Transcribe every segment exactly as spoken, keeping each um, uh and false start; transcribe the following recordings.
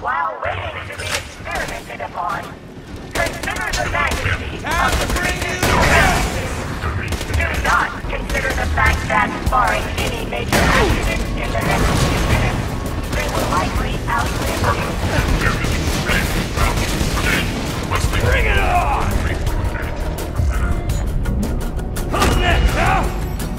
while waiting to be experimented upon, consider the magnitude of the previous events. Do not consider the fact that, barring any major accidents in the next few minutes, they will likely outlive you. Bring it on! Who's next, huh?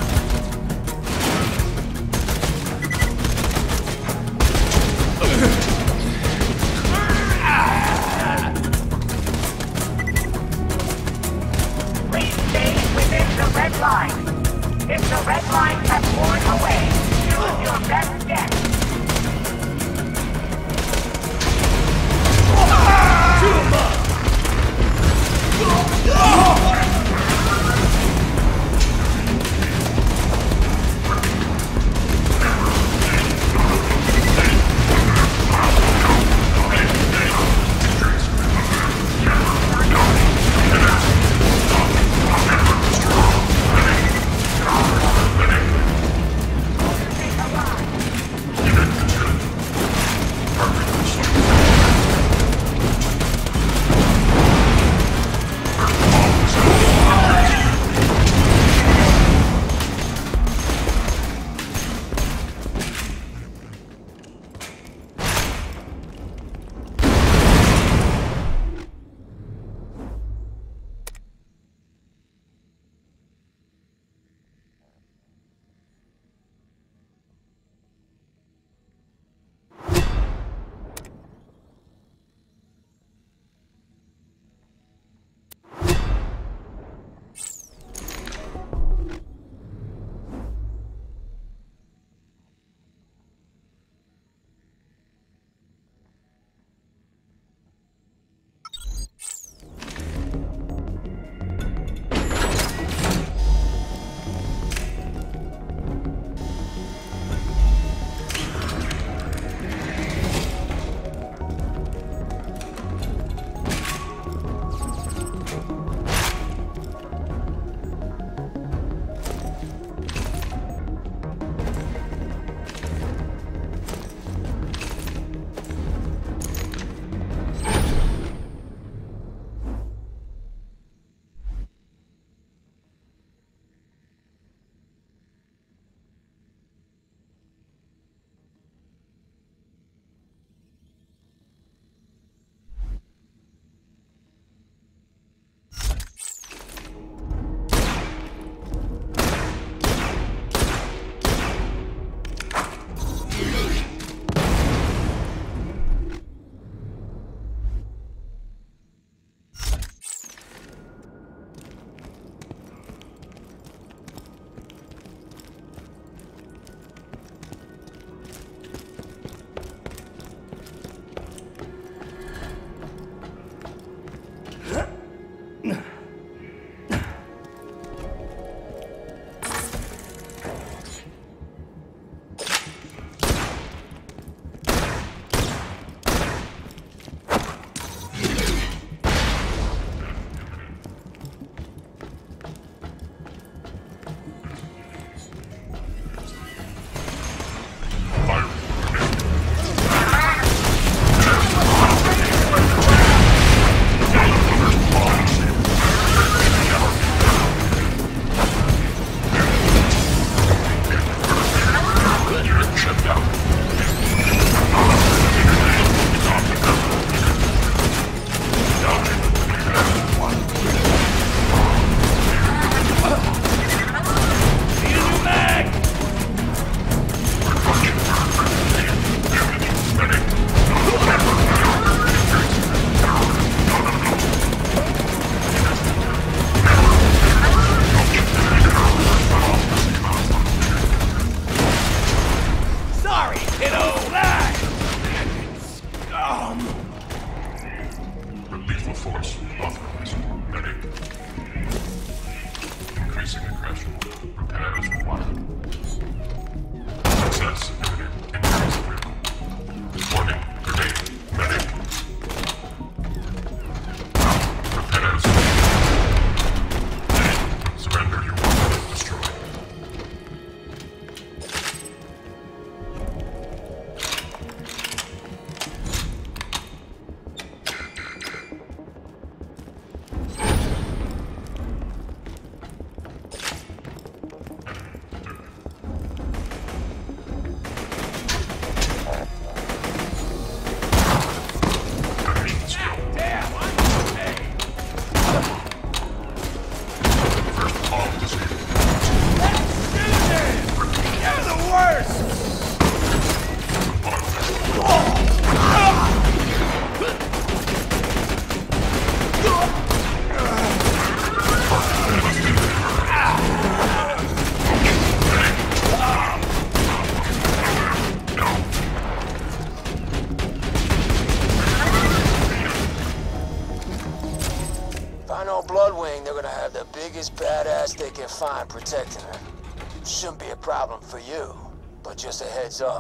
Please stay within the red line. If the red line has worn away, choose your best guess. Shoot him up! fine protecting her. Shouldn't be a problem for you, but just a heads up.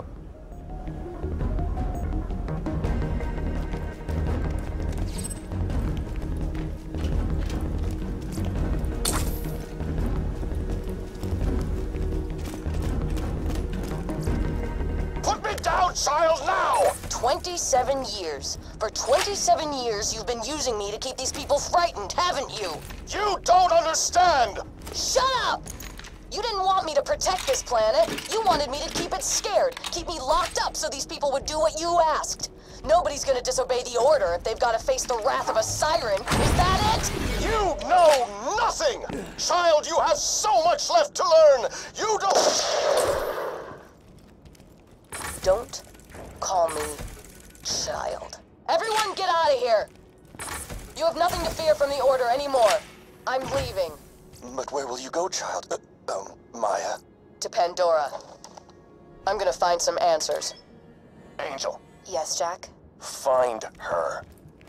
Put me down, child, now! twenty-seven years. For twenty-seven years, you've been using me to keep these people frightened, haven't you? You don't understand! Shut up! You didn't want me to protect this planet. You wanted me to keep it scared, keep me locked up so these people would do what you asked. Nobody's gonna disobey the order if they've gotta face the wrath of a siren. Is that it? You know nothing! Child, you have so much left to learn! You don't... Don't call me child. Everyone get out of here! You have nothing to fear from the order anymore. I'm leaving. But where will you go, child? Uh, um, Maya? To Pandora. I'm gonna find some answers. Angel. Yes, Jack? Find her.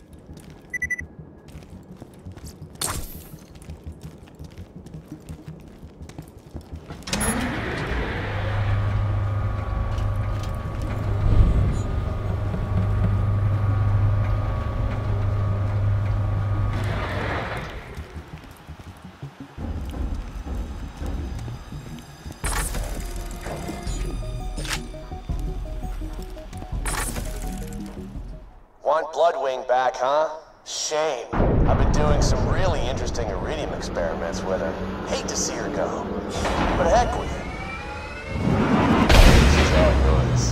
Want Bloodwing back, huh? Shame. I've been doing some really interesting iridium experiments with her. Hate to see her go. But heck with it. She's all yours.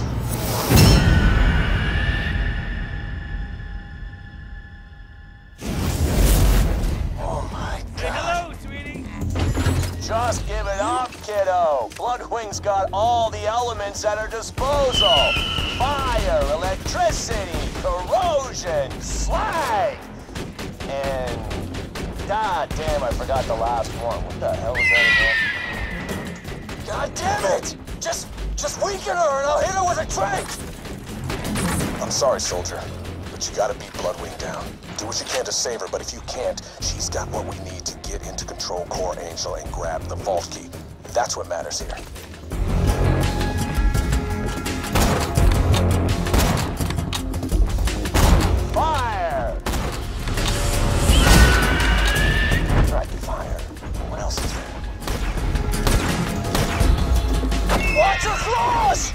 Oh my god. Say hello, sweetie. Just give it up, kiddo. Bloodwing's got all the elements at her disposal. Fire, electricity, corrosion, slag, and... God damn, I forgot the last one. What the hell is that again? God damn it! Just, just weaken her and I'll hit her with a trank! I'm sorry, soldier, but you gotta beat Bloodwing down. Do what you can to save her, but if you can't, she's got what we need to get into Control Core Angel and grab the vault key. That's what matters here. Fire! Right, fire. What else is there? Watch your claws!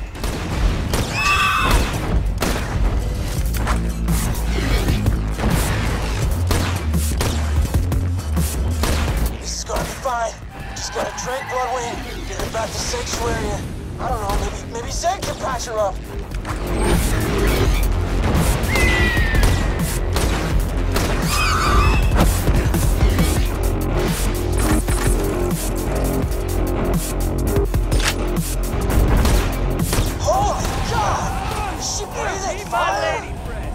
This is gonna be fine. Just gotta drink Bloodwing, get her back to Sanctuary. I don't know, maybe, maybe Zed can patch her up. Holy God! Is she breathing fire? My lady friend.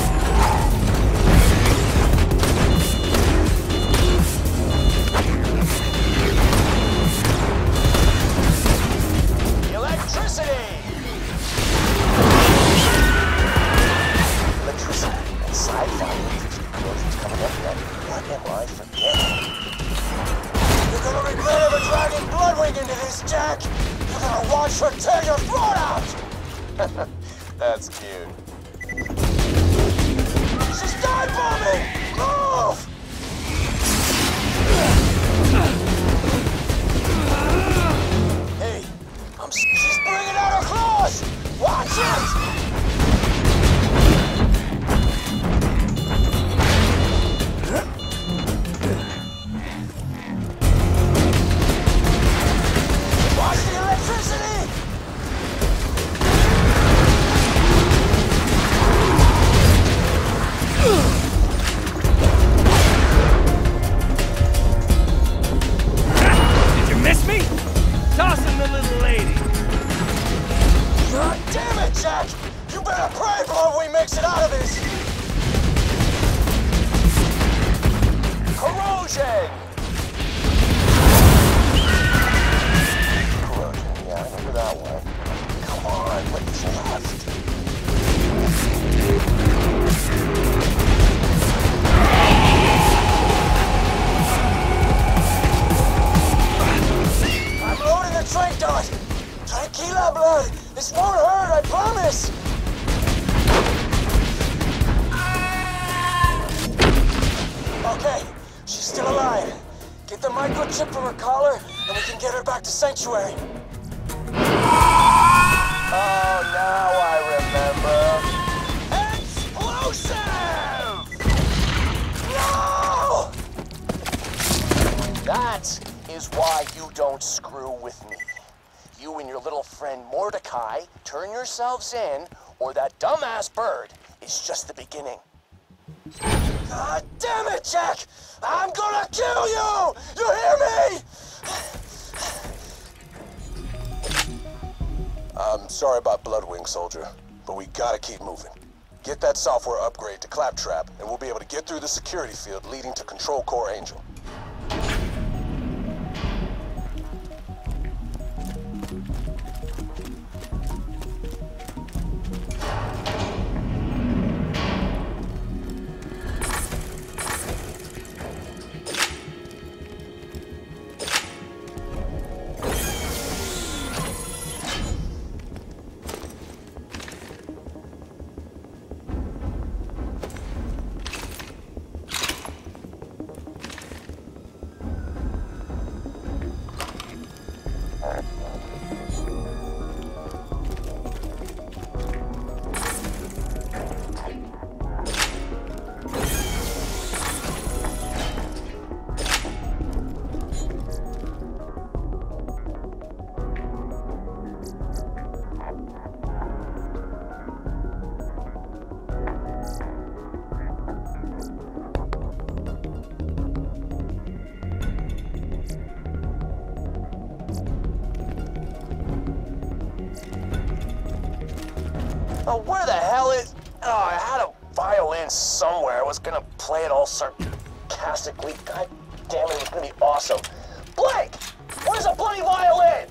Electricity! Electricity and sci-fi. Explosions coming up yet. What am I forgetting? You're gonna regret ever dragging Bloodwing into this, Jack! You're gonna watch her tear your throat out! That's cute. She's dive bombing! Move! Hey, I'm s- she's bringing out her claws! Watch it! Watch the electricity! Did you miss me? Tossing the little lady. God damn it, Jack! You better pray Bloodwing makes it out of this! Corrosion! Corrosion, yeah, I remember that one. Come on, what is left? strength to it! Tranquila, blood! This won't hurt, I promise! Okay, she's still alive. Get the microchip from her collar, and we can get her back to Sanctuary. Oh, now I remember. Explosive! No! That is why you don't screw with me. You and your little friend Mordecai turn yourselves in, or that dumbass bird is just the beginning. God damn it, Jack! I'm gonna kill you! You hear me? I'm sorry about Bloodwing, soldier, but we gotta keep moving. Get that software upgrade to Claptrap, and we'll be able to get through the security field leading to Control Core Angel. Oh, where the hell is... Oh, I had a violin somewhere. I was gonna play it all sarcastically. God damn it, it was gonna be awesome. Blake! Where's a bloody violin?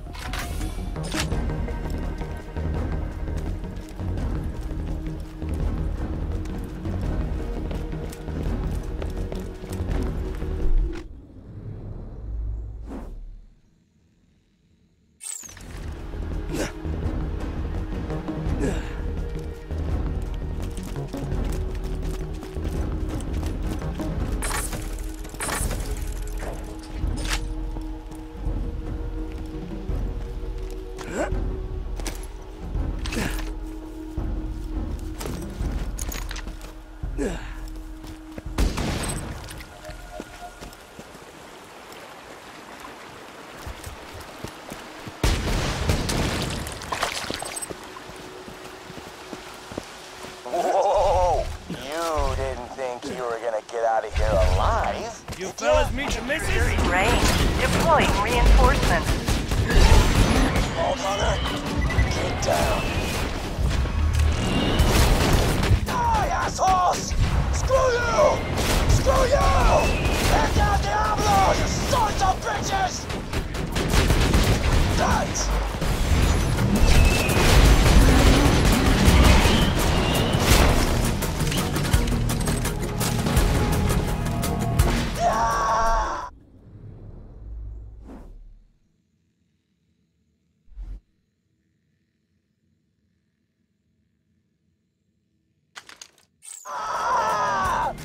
Whoa! You didn't think you were gonna get out of here alive? You fellas meet the missus? Range. Deploying reinforcements. Hold on her. Get down. Die, assholes! Screw you! Screw you! Back out Diablo, you sons of bitches! Guns! Yeah! Ah!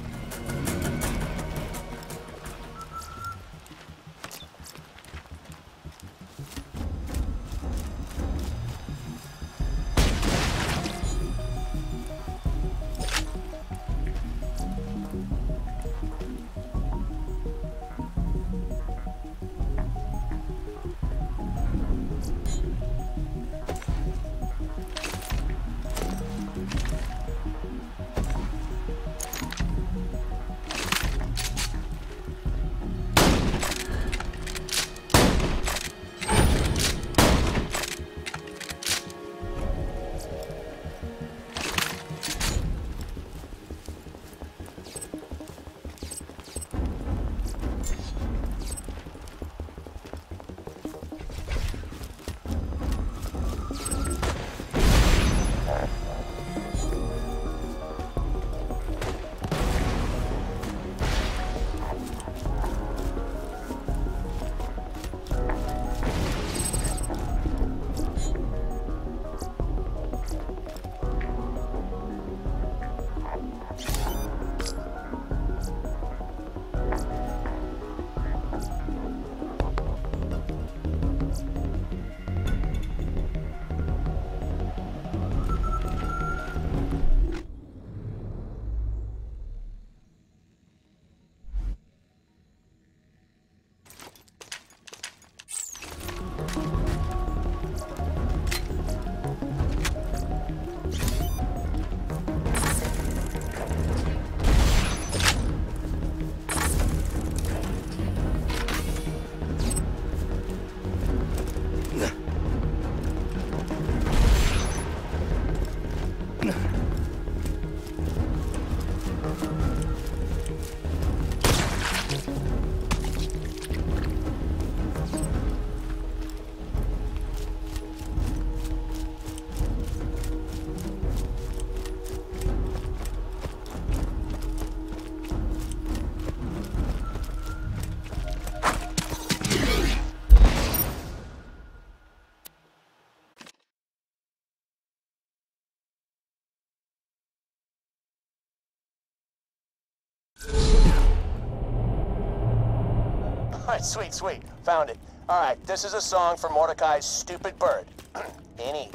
Alright, sweet, sweet. Found it. Alright, this is a song for Mordecai's stupid bird. Any.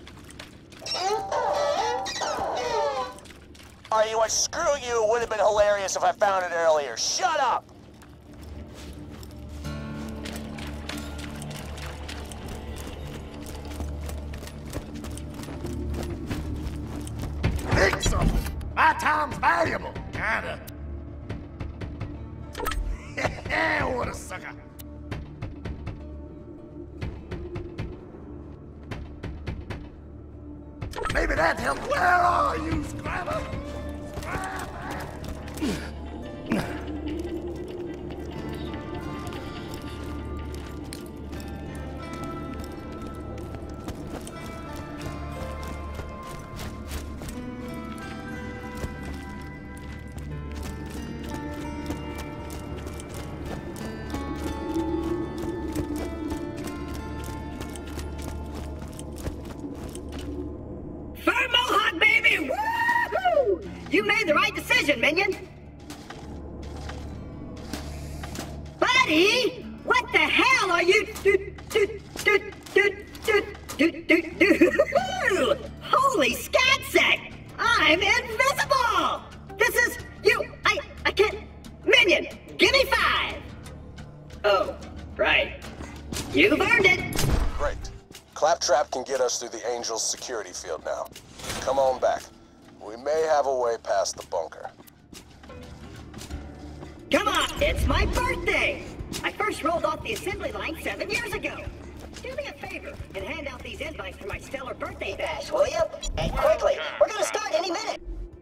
Alright, you know what? Screw you. It would have been hilarious if I found it earlier. Shut up! Think something. My time's valuable. Kinda. What a sucker. Maybe that helped. Where are you, Scrabble? You made the right decision, minion! Buddy! What the hell are you... Do, do, do, do, do, do, do, do. Holy scatsack! I'm invisible! This is... You... I... I can't... Minion! Give me five! Oh, right. You've earned it! Great. Claptrap can get us through the Angel's security field now. Come on back. We may have a way past the bunker. Come on, it's my birthday! I first rolled off the assembly line seven years ago. Do me a favor and hand out these invites for my stellar birthday bash, will you? And quickly, we're gonna start any minute.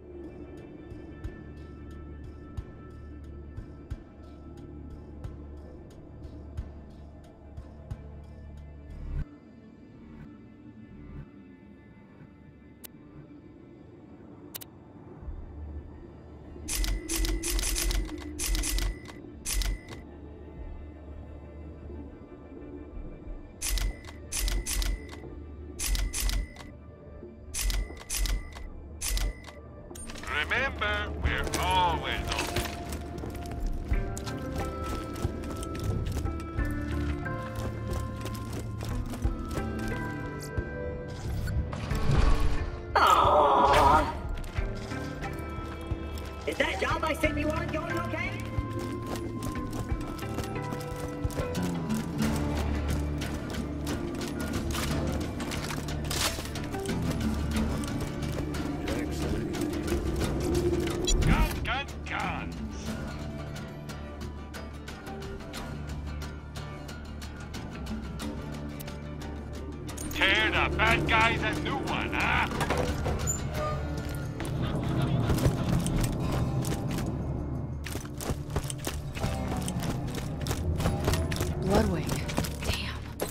Remember, we're always open. Aww. Is that job I sent you on going okay? Tear the bad guys a new one, huh? Bloodwing. Damn.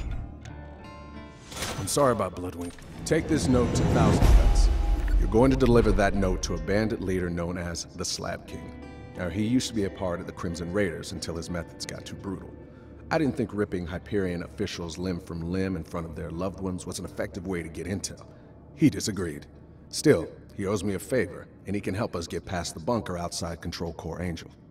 I'm sorry about Bloodwing. Take this note to Thousand Cuts. You're going to deliver that note to a bandit leader known as the Slab King. Now, he used to be a part of the Crimson Raiders until his methods got too brutal. I didn't think ripping Hyperion officials limb from limb in front of their loved ones was an effective way to get intel. He disagreed. Still, he owes me a favor, and he can help us get past the bunker outside Control Core Angel.